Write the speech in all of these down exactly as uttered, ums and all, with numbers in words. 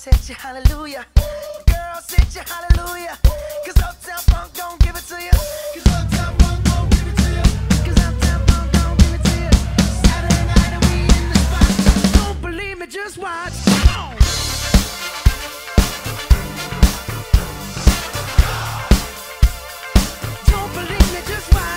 Girls hit you hallelujah. Girls hit you hallelujah. Cause Uptown Funk don't give it to you. Cause Uptown Funk don't give it to you. Cause Uptown Funk don't give it to you. Saturday night and we in the spot. Don't believe me, just watch. Come on. Don't believe me, just watch.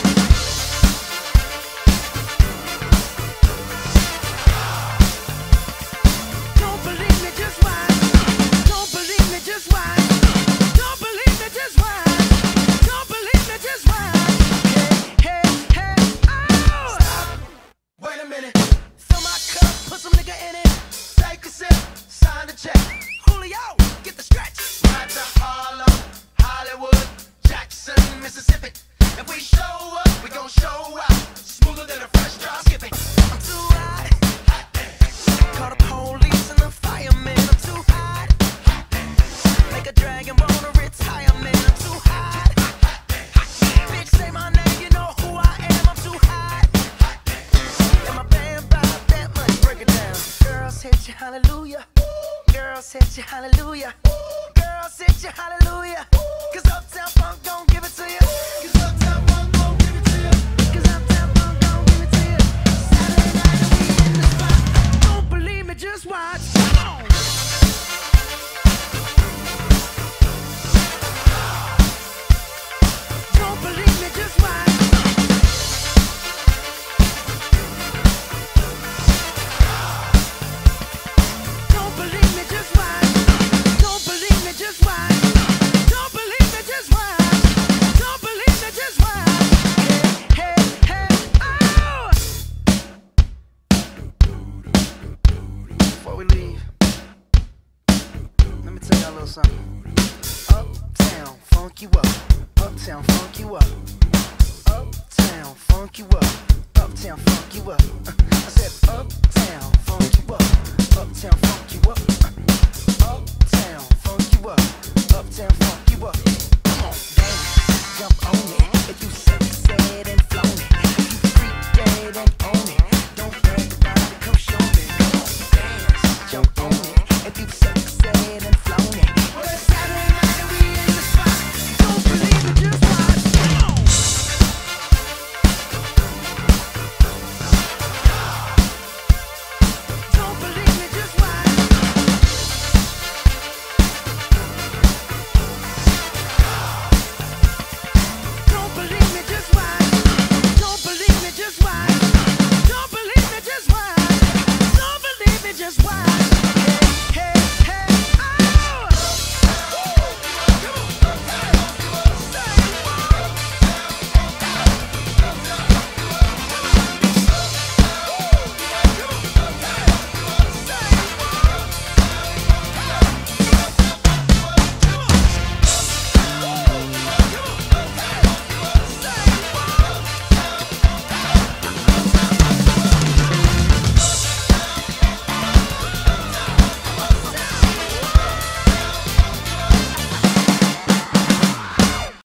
Don't believe me, just watch. Don't believe me, just watch. Don't believe me, just watch. Don't believe me, just watch. Hey, hey, hey, oh! Stop. Wait a minute. Fill my cup, put some nigga in it. Take a sip, sign the check. Julio, get the stretch. Right to Harlem, Hollywood, Jackson, Mississippi. If we show up, we gon' show out. Smoother than a fresh drop. Skip it. I'm too hot. Call the police and the firemen. I'm too hot. Make a dragon wanna retire, man. I'm too hot. Bitch, say my name, you know who I am. I'm too hot. And my band vibe that much, break it down. Girls hit you hallelujah. Girls hit you hallelujah. Girls hit you hallelujah. Cause Uptown Funk don't give it to you. Cause Uptown Funk don't give it to you. Cause Uptown Funk don't give it to you. Saturday night and we in the spot. Don't believe me, just watch. Come on. Don't believe me, just watch. Don't believe me, just watch. Don't believe me, just watch. Don't believe me, just watch. Don't believe me, just watch. Hey, hey, hey, oh! Before we leave, let me tell y'all a little something. Uptown, funk you up. Uptown, funk you up. Uptown, funk you up. Uptown, funk you up. I said uptown, funk you up. Uptown, funk you up. Uptown, funk you up.